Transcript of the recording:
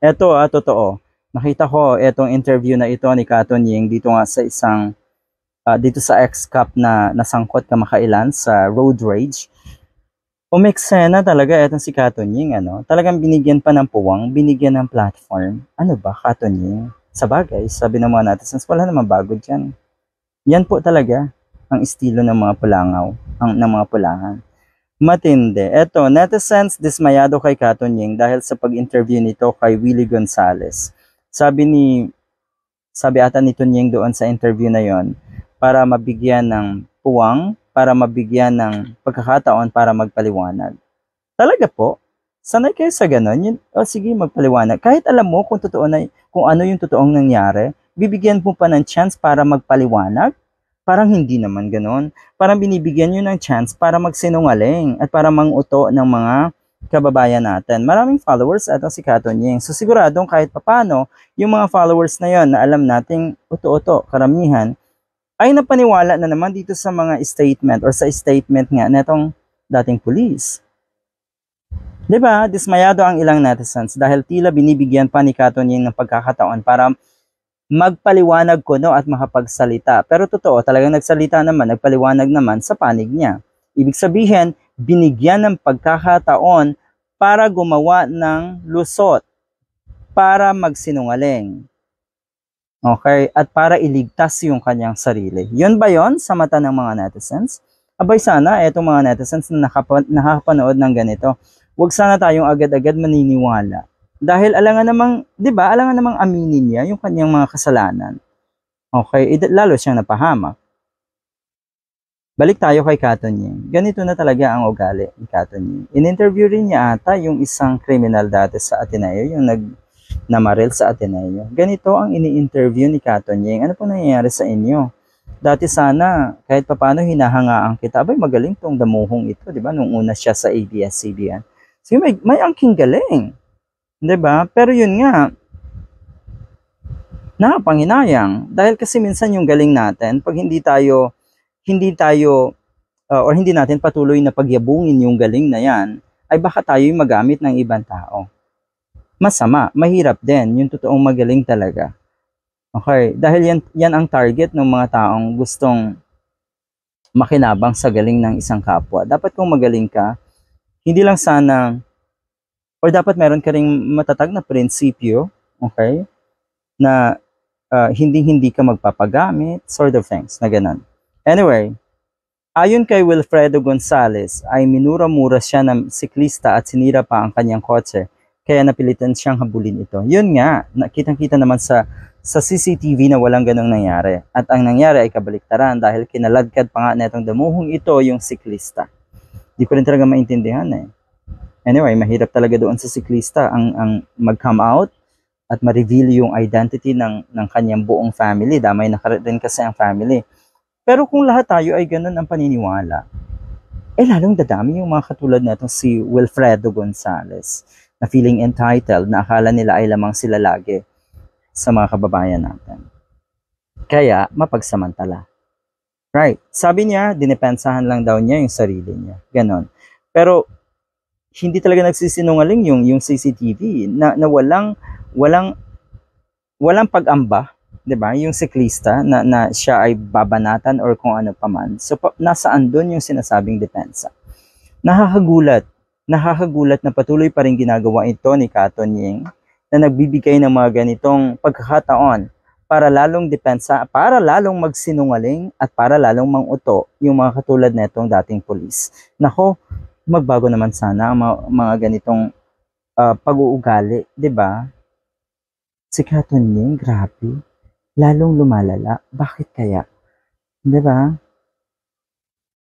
Eto totoo. Nakita ko etong interview na ito ni Katon Ying dito nga sa isang dito sa X-Cup na nasangkot kamakailan sa road rage. Umeksena talaga etong si Katon Ying, ano? Talagang binigyan pa ng puwang, binigyan ng platform. Ano ba, Katon Ying? Sa bagay, sabi ng mga netizens, wala namang bago dyan. Yan po talaga ang estilo ng mga pulangaw, ng mga pulahan. Matindi. Eto, netizens dismayado kay Katon Ying dahil sa pag-interview nito kay Willie Gonzales. Sabi ata ni Tunying doon sa interview na yon, para mabigyan ng puwang, para mabigyan ng pagkakataon para magpaliwanag. Talaga po? Sanay kayo sa ganon? Sige, magpaliwanag. Kahit alam mo kung totoo na, kung ano yung totoong nangyari, bibigyan mo pa ng chance para magpaliwanag? Parang hindi naman ganon. Parang binibigyan nyo ng chance para magsinungaling at para manguto ng mga kababayan natin. Maraming followers at si Katon Ying. So siguradong kahit papano, yung mga followers na yon na alam nating uto-uto, karamihan, ay napaniwala na naman dito sa mga statement or sa statement nga netong dating pulis. Diba? Dismayado ang ilang netizens dahil tila binibigyan pa ni Katon Ying ng pagkakataon para magpaliwanag kuno at makapagsalita. Pero totoo, talagang nagsalita naman, nagpaliwanag naman sa panig niya. Ibig sabihin, binigyan ng pagkakataon para gumawa ng lusot, para magsinungaling. Okay? At para iligtas yung kanyang sarili. Yun ba yon sa mata ng mga netizens? Abay sana, etong mga netizens na nakapanood ng ganito, huwag sana tayong agad-agad maniniwala. Dahil alangan namang, di ba, alangan namang aminin niya yung kanyang mga kasalanan. Okay? Lalo siyang napahamak. Balik tayo kay Katon Ying. Ganito na talaga ang ugali ni Katon Ying. In-interview rin niya ata yung isang criminal dati sa Ateneo, yung namaril sa Ateneo. Ganito ang ini-interview ni Katon Ying. Ano pong nangyayari sa inyo? Dati sana, kahit papano hinahangaan kita, abay magaling tong damuhong ito, di ba? Nung una siya sa ABS-CBN. So may angking galing. Di ba? Pero yun nga, nakapanghinayang. Dahil kasi minsan yung galing natin, pag hindi natin patuloy na pagyabungin yung galing na yan, ay baka tayo magamit ng ibang tao. Masama, mahirap din, yung totoong magaling talaga. Okay, dahil yan ang target ng mga taong gustong makinabang sa galing ng isang kapwa. Dapat kung magaling ka, hindi lang sana, or dapat meron ka ring matatag na prinsipyo, okay, na hindi ka magpapagamit, sort of things, na ganun. Anyway, ayon kay Wilfredo Gonzales, ay minura-mura siya ng siklista at sinira pa ang kanyang kotse, kaya napilitan siyang habulin ito. Yun nga, kitang-kita naman sa CCTV na walang ganong nangyari. At ang nangyari ay kabaliktaran dahil kinaladkad pa nga netong damuhong ito yung siklista. Di ko rin talaga maintindihan eh. Anyway, mahirap talaga doon sa siklista ang mag-come out at ma-reveal yung identity ng kanyang buong family. Damay na rin kasi ang family. Pero kung lahat tayo ay ganun ang paniniwala, lalong dadami yung mga katulad natong si Wilfredo Gonzales na feeling entitled, na akala nila ay lamang sila lagi sa mga kababayan natin. Kaya, mapagsamantala. Right. Sabi niya, dinepensahan lang daw niya yung sarili niya. Ganon. Pero, hindi talaga nagsisinungaling yung CCTV na walang pag-amba, 'di ba? Yung siklista na siya ay babanatan or kung ano paman. So nasaan doon yung sinasabing depensa? Nakakagulat na patuloy pa rin ginagawa ito ni Katon Ying na nagbibigay ng mga ganitong pagkakataon para lalong depensa, para lalong magsinungaling at para lalong manguto yung mga katulad netong dating pulis. Nako, magbago naman sana ang mga ganitong pag-uugali, 'di ba? Si Katon Ying, grabe, lalong lumalala. Bakit kaya? 'Di ba?